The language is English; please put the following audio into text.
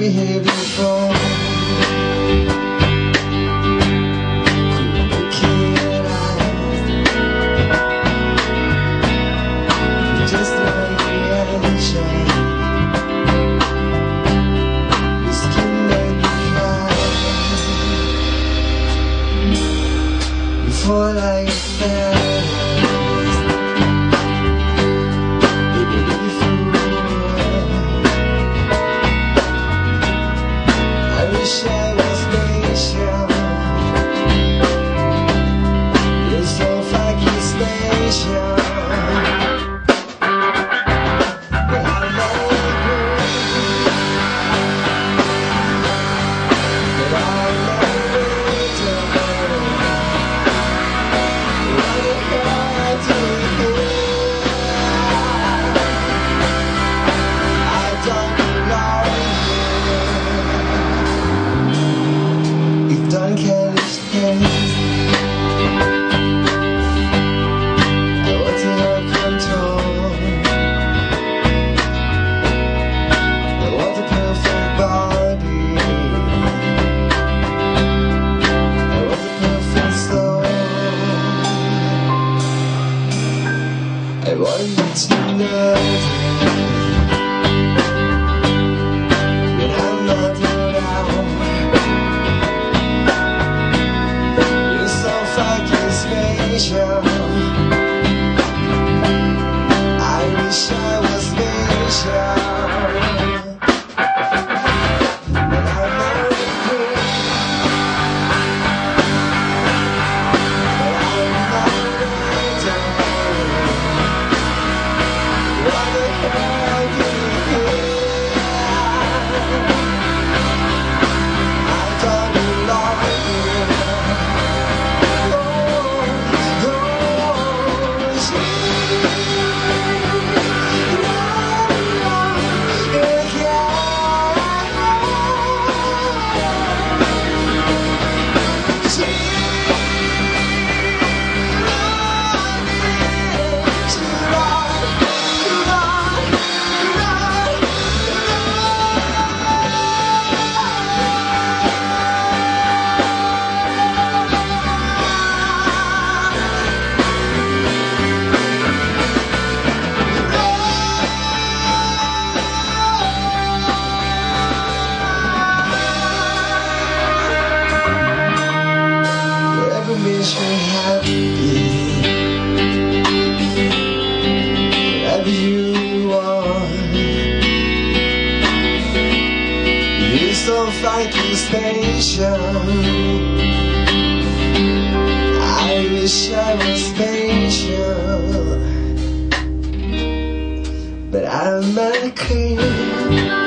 be here before. Just like reaction, your skin made me cry. You fall like a fast. Baby, if you were, I wish I was patient. You're so fucking special. Don't care which case, I want to have control. I want a perfect body, I want a perfect soul. I want you to know that I'm not around. I wish I was patient, but I'm not good. But I'm not ready. What the hell do you hear? I don't belong here. Wish me happy, whatever you want. You're so fucking special. I wish I was patient, but I'm a creep.